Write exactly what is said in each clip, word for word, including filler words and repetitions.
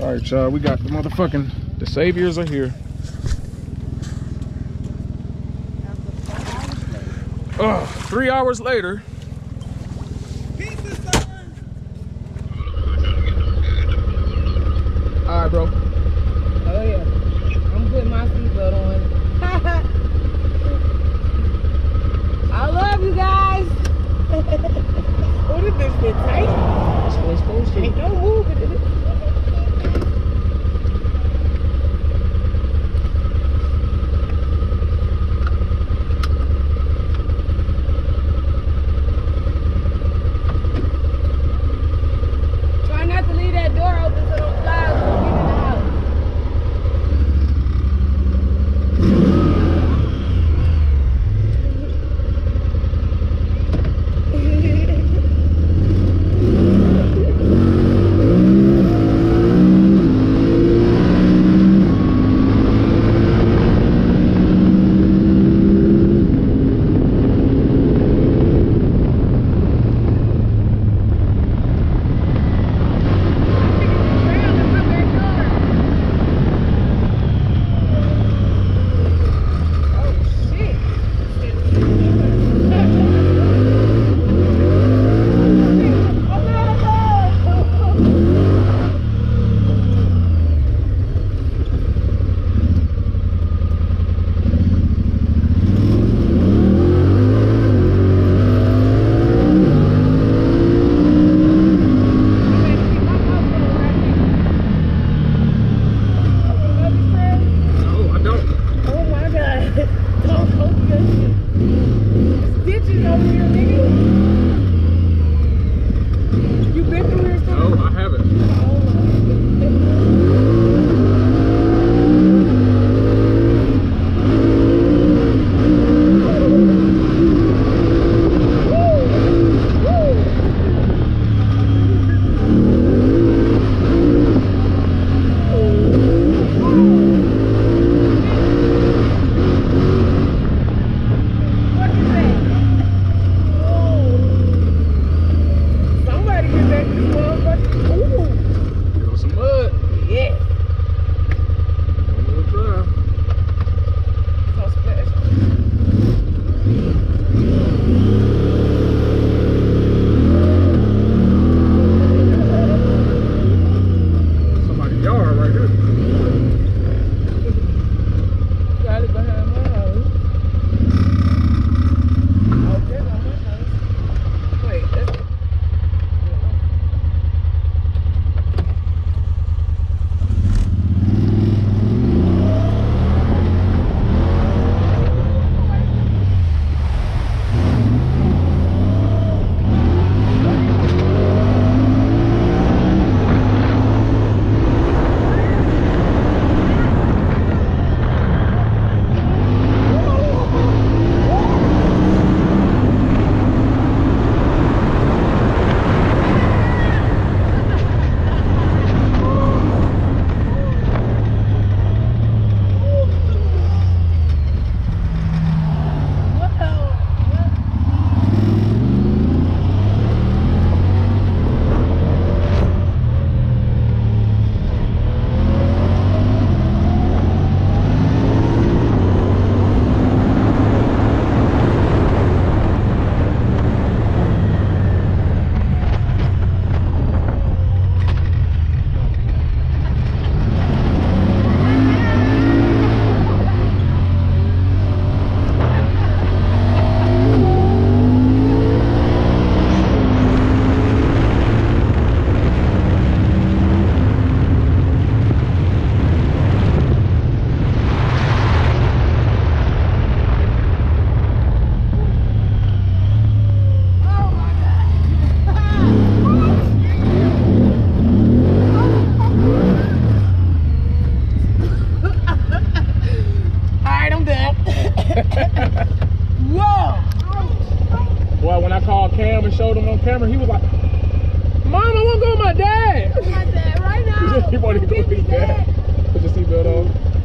All right, y'all, we got the motherfucking, the saviors are here. Oh, three hours later. All right, bro. Oh yeah, I'm putting my seatbelt on. I love you guys. What is this shit tight? That's what it's supposed to. Ain't no moving in it. Try not to leave that door open so those flies won't get in the house. Cam and showed him on camera, he was like, Mom, I want to go with my dad. My dad right now. He wanted to go with his dad. Put your seatbelt on.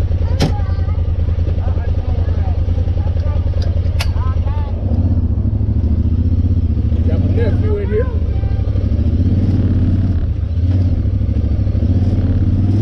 Got my nephew in here.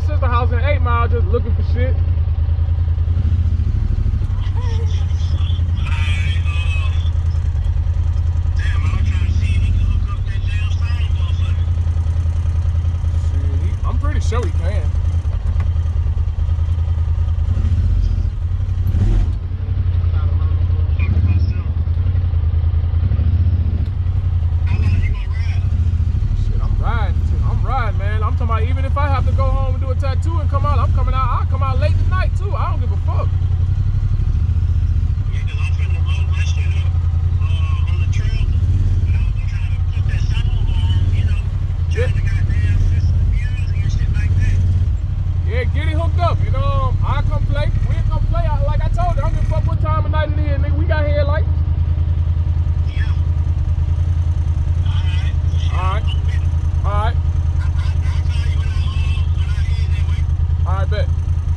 sister's house in eight Mile just looking for shit. I'm pretty sure he can. Shit, I'm riding. I'm riding, man. I'm talking about even if I have to go home and do a tattoo and come out, I'm coming out. I'll come out late tonight too. I don't give a fuck. Yeah, cause I'm finna load my shit up uh, on the trail. And I was gonna try to put that song on, you know, trying to goddamn listen to music and shit like that. Yeah, get it hooked up. You know, I come play. We come play. I, like I told you, I don't give a fuck what time of night it is, nigga. We got headlights. Yeah. Alright. Alright. Alright. I'll call you when I, uh, when I head that way. Alright, bet.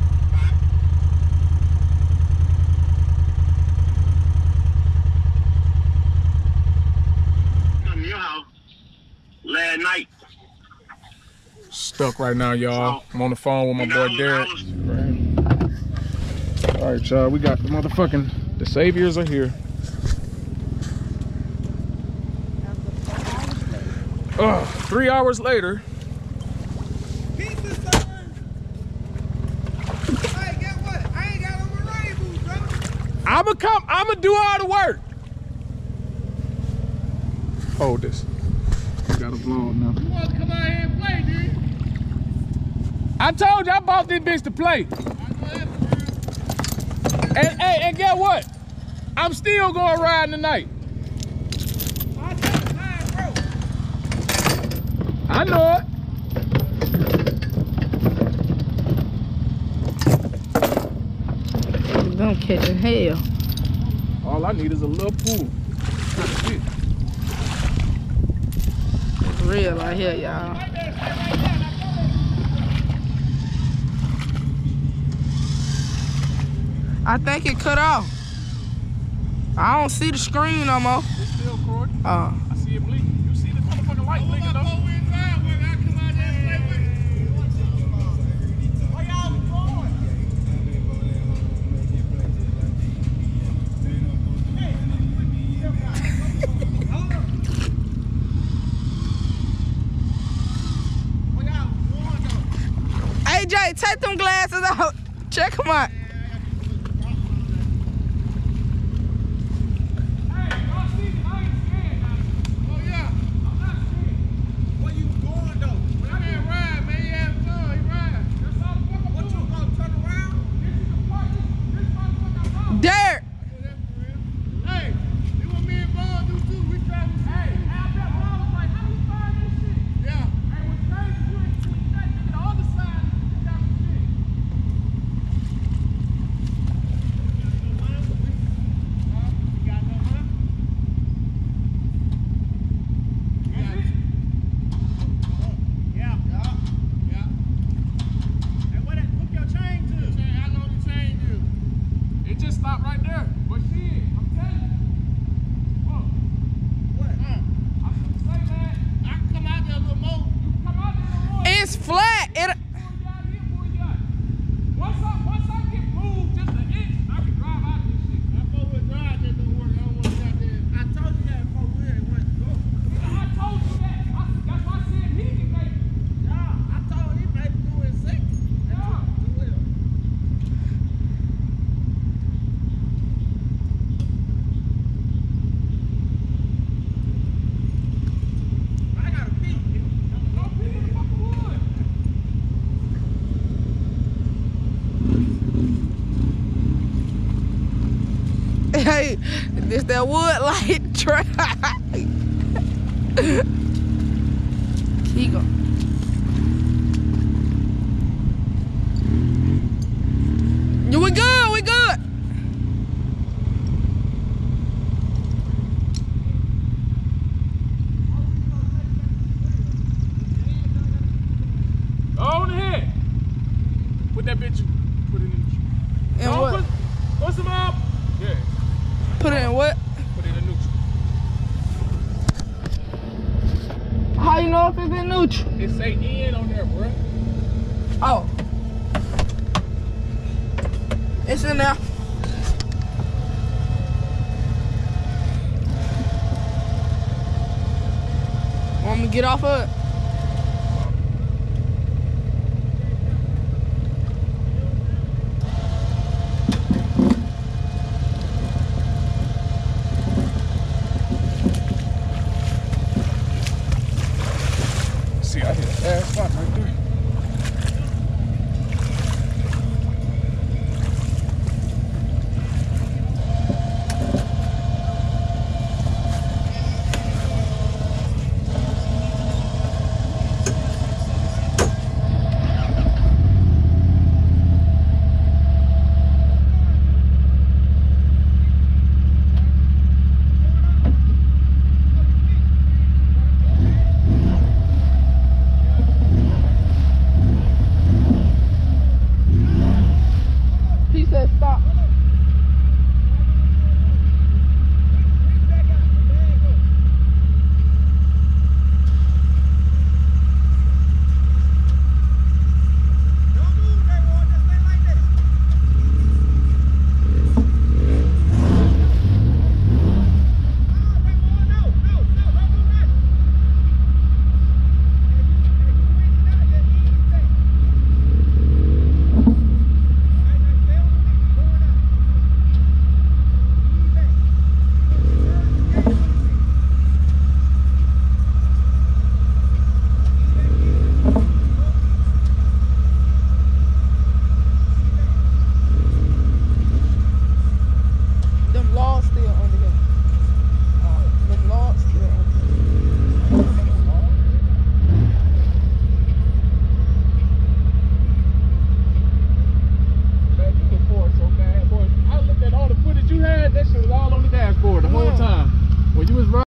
Come to your house last night. Stuck right now, y'all. I'm on the phone with my You know, boy I Derek. was- All right, y'all. We got the motherfucking the saviors are here. Ugh, three hours later. Pizza, son. Hey, guess what? I ain't got on my rain boots, bro. I'ma come. I'ma do all the work. Hold this. Got a vlog now. You want to come out here and play, dude? I told you I bought this bitch to play. I know that for real. And hey, and guess what? I'm still going riding tonight. I got mine, bro. I know it. Don't catch a hell. All I need is a little pool. That's it. It's real out here, y'all. I think it cut off. I don't see the screen no more. It's still recording. Uh, I see it blinking. You see the motherfucking light blinking though? A J, take them glasses out. Check them out. Derek. Hey, you want me and Vaughn do too? We travel. Hey, I bet Vaughn was like, how do you find this shit? Yeah. Hey, what's crazy, you ain't seen that nigga. The other side, you got some shit. You got no money? Is it? Yeah. Yeah. Yeah. Hey, what that, hook your chain to? How long your chain do? It just stopped right there. But shit, I'm telling you. Look. What? Uh, I was gonna say, man, I can come out there a little more. You can come out there a little more. It's flat. It. Pull you out here, pull you out. Once I, once I get moved just an inch, I can drive out of this shit. That four-wheel drive just don't work. I don't want to get there. I told you that four-wheel ain't want to go. I told you that. I, that's why I said he can make it. Yeah, I told him maybe do it six. Yeah. Two-wheel. I got a peek. Go peek in the fucking wood. Hey, this that wood light track. Keep going. We good, we good. Go on ahead. Put that bitch, put it in the And No, what? Put, put some up. Yeah, Put it in what? put it in neutral. How you know if it's in neutral? It say in on there, bruh. Oh. It's in there. Want me to get off of it?